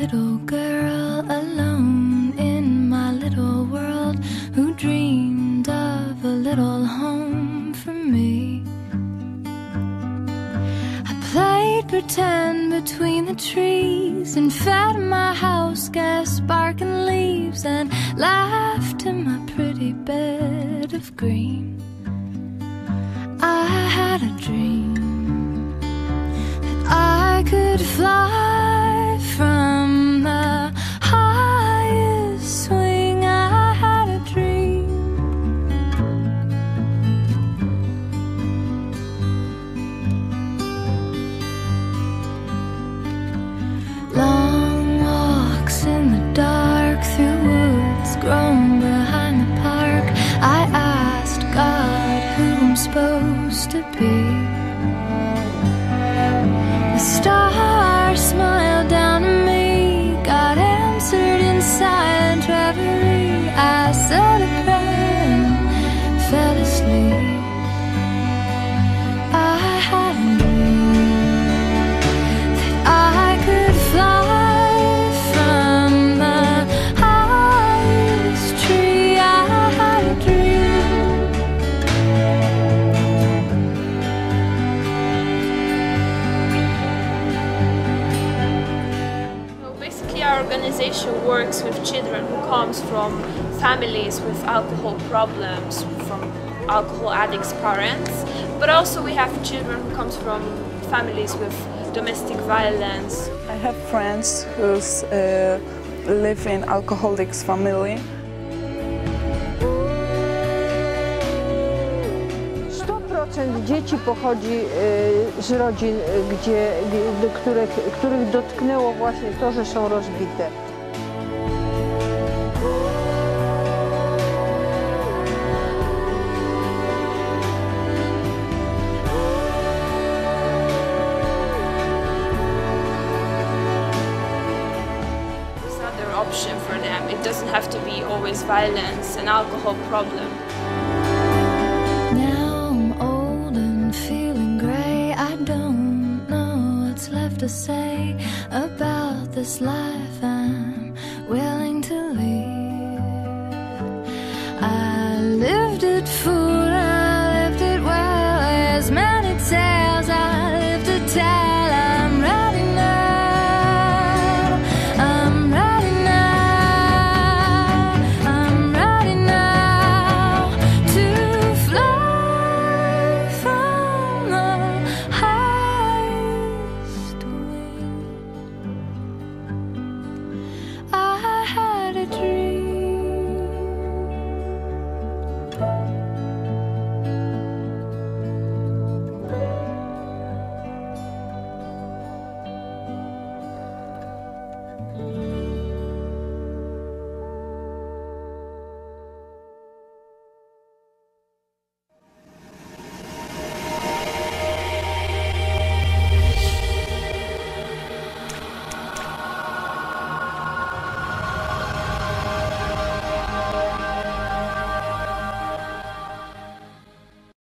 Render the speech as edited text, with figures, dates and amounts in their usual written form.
little girl alone in my little world who dreamed of a little home for me. I played pretend between the trees and fed my house gas barking leaves and laughed in my pretty bed of green. I had a dream that I could fly from the highest swing. I had a dream. Long walks in the dark through woods grown behind the park. I asked God who I'm supposed to be. The stars smiled down at me. God answered in silent reverie. I said a prayer and fell asleep. I had a dream that I could fly from the highest tree. I had a dream. Basically, our organization works with children who comes from families with alcohol problems, from alcohol addicts' parents, but also we have children who comes from families with domestic violence. I have friends who live in alcoholics family. 100% dzieci pochodzi z rodzin, których dotknęło właśnie to, że są rozbite. There's another option for them. It doesn't have to be always violence and alcohol problem. Now I'm old and feeling gray. I don't know what's left to say about this life I'm willing to live. I lived it full, I lived it well. As many tales I live to tell. I'm ready now. I'm ready now. I'm ready now to fly from the highest wing. I had a dream.